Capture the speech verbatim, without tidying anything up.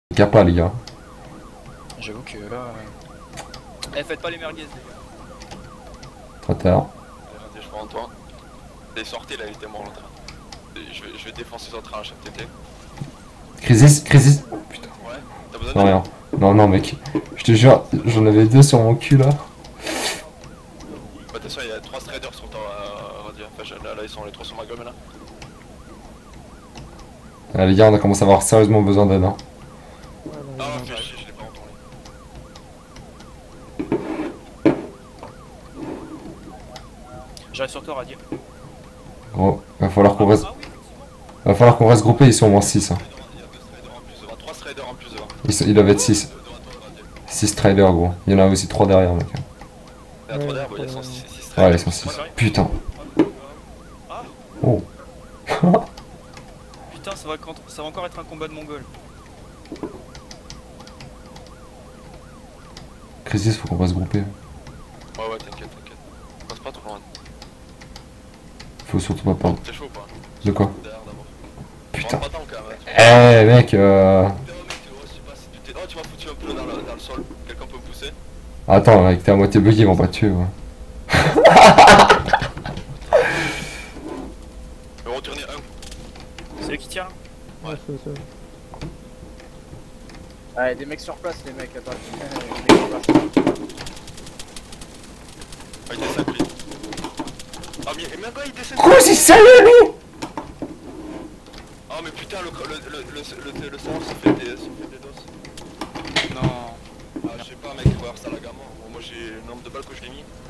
Y'a pas les gars. J'avoue que là... Euh... Eh, faites pas les merguez les gars. Trop tard. Regardez, je prends en toi. Il est sorti là, il était mort l'entrain. Je vais, je vais défoncer son train à chaque T T. Crisis, crisis. Oh putain. Ouais, t'as besoin Non de rien. Non non mec. Je te jure, j'en avais deux sur mon cul là. Bah, attention, il y a trois striders sur ton euh, radio. Enfin, là, là, ils sont les trois sur ma gomme là. Ah, les gars, on a commencé à avoir sérieusement besoin d'aide. Hein. Ah, fais chier, je l'ai pas entendu. J'arrive sur toi, Radier. Gros, va falloir qu'on reste. Ah oui, effectivement. Va falloir qu'on reste groupés, ils sont au moins six. Hein. Il y a deux striders en plus devant, trois striders en plus devant. Ils, sont- ils doivent être six. six traders gros. Il y en a aussi trois derrière mec. Il y a trois derrière, ils sont six striders. Ouais, ils sont six. Putain. Ah Oh. putain, ça va, contre... ça va encore être un combat de mongol. Crisis, faut qu'on reste groupés. Ouais, ouais, t'inquiète, t'inquiète. Passe pas trop loin. Faut surtout pas perdre. T'es chaud ou pas? De quoi? Derrière d'abord. Putain. Rentre pas dedans, quand même, hein. Eh mec euh... Oh, mec, oh, je sais pas si tu t'es. Oh, tu m'as foutu un peu dans le, dans le sol. Quelqu'un peut me pousser? Attends mec, t'es à moitié bugué, ils vont pas te tuer ouais. Je vais retourner un. C'est lui qui tire là? Ouais. Ah, y'a des mecs sur place, les mecs, attends. Les mecs sur place. Ah, il descend lui. Ah, mais, mais quoi, il descend? Quoi, c'est sérieux lui? Oh, mais putain, le, le, le, le, le, le serveur se fait des, se fait des dos. Non. Ah, je sais pas, mec, il va avoir ça la gamme. Bon, moi j'ai le nombre de balles que je l'ai mis.